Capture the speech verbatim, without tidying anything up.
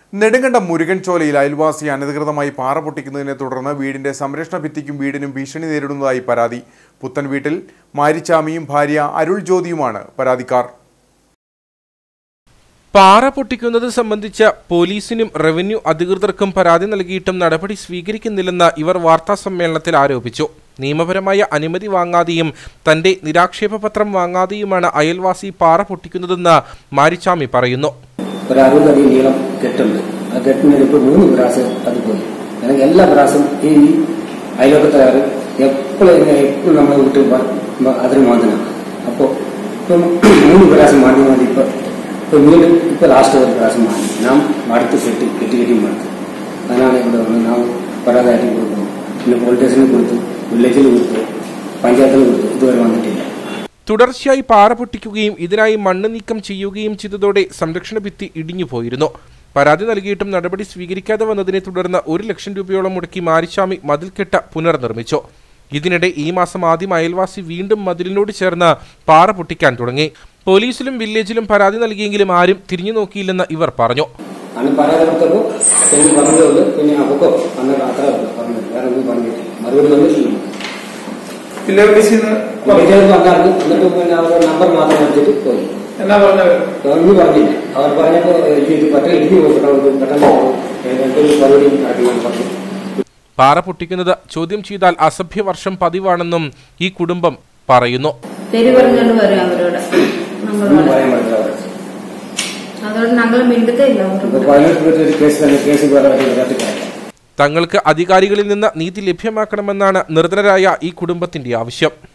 നെടുങ്കണ്ടം മുരുകൻചോലയിൽ അയൽവാസി അനധികൃതമായി പാറ പൊട്ടിക്കുന്നതിനെ തുടർന്ന് വീടിന്റെ സംരക്ഷണ ഭിത്തിക്കും വീടിനും ഭീഷണി നേരിടുന്നതായി പരാതി. പുത്തൻ വീട്ടിൽ മാരിച്ചാമിയും ഭാര്യ അരുൾ ജ്യോതിയുമാണ് പരാതിക്കാർ. പാറ പൊട്ടിക്കുന്നത് സംബന്ധിച്ച പോലീസിനും റവന്യൂ അധികൃതർക്കും പരാതി നൽകിയിട്ടും നടപടി സ്വീകരിക്കുന്നില്ലെന്ന് ഇവർ വാർത്താസമ്മേളനത്തിൽ ആരോപിച്ചു. നിയമപരമായ അനുമതി വാങ്ങാതെയും തന്റെ നിരാക്ഷേപ പത്രം വാങ്ങാതെയുമാണ് അയൽവാസി പാറ പൊട്ടിക്കുന്നതെന്ന് മാരിച്ചാമി പറയുന്നു. ഒരു അറുപതടി നീളം കെട്ടുണ്ട്. ആ കെട്ടിന് ഇപ്പോൾ മൂന്ന് പ്രാവശ്യം അത് പോയി. അല്ലെങ്കിൽ എല്ലാ പ്രാവശ്യം ഈ അയൽവക്കത്തുകാർ എപ്പോഴും എപ്പോഴും നമ്മളെ വീട്ടിൽ അതിന് മാന്തനാണ്. അപ്പോൾ ഇപ്പം മൂന്ന് പ്രാവശ്യം മാറ്റി മാറ്റി ഇപ്പൊ ഇപ്പൊ വീണ്ടും ഇപ്പൊ ലാസ്റ്റ് ഒരു പ്രാവശ്യം മാറ്റി നാം അടുത്ത് കെട്ടി കെട്ടി കെട്ടി മാറ്റി. അതിനാണ് ഇവിടെ വന്ന് നാം പരാതിയായിട്ട് കൊടുക്കുന്നു. പിന്നെ പോലീസ് സ്റ്റേഷനിൽ കൊടുത്തു, വില്ലേജിൽ കൊടുത്തു, പഞ്ചായത്തിൽ കൊടുത്തു. ഇതുവരെ വന്നിട്ടില്ല. തുടർച്ചയായി പാറ പൊട്ടിക്കുകയും ഇതിനായി മണ്ണ് നീക്കം ചെയ്യുകയും ചെയ്തതോടെ സംരക്ഷണ ഭിത്തി ഇടിഞ്ഞുപോയിരുന്നു. പരാതി നൽകിയിട്ടും നടപടി സ്വീകരിക്കാതെ വന്നതിനെ തുടർന്ന് ഒരു ലക്ഷം രൂപയോളം മുടക്കി മാരിച്ചാമി മതിൽക്കെട്ട് പുനർനിർമ്മിച്ചു. ഇതിനിടെ ഈ മാസം ആദ്യം അയൽവാസി വീണ്ടും മതിലിനോട് ചേർന്ന് പാറ പൊട്ടിക്കാൻ തുടങ്ങി. പോലീസിലും വില്ലേജിലും പരാതി നൽകിയെങ്കിലും ആരും തിരിഞ്ഞു നോക്കിയില്ലെന്ന് ഇവർ പറഞ്ഞു. നമ്പർ മാത്രം എടുത്തിട്ട് പോയി. ഒന്നും പറഞ്ഞില്ല. അവർ പറഞ്ഞപ്പോ പാറ പൊട്ടിക്കുന്നത് ചോദ്യം ചെയ്താൽ അസഭ്യവർഷം പതിവാണെന്നും ഈ കുടുംബം പറയുന്നു. തങ്ങൾക്ക് അധികാരികളിൽ നിന്ന് നീതി ലഭ്യമാക്കണമെന്നാണ് നിർധനരായ ഈ കുടുംബത്തിന്റെ ആവശ്യം.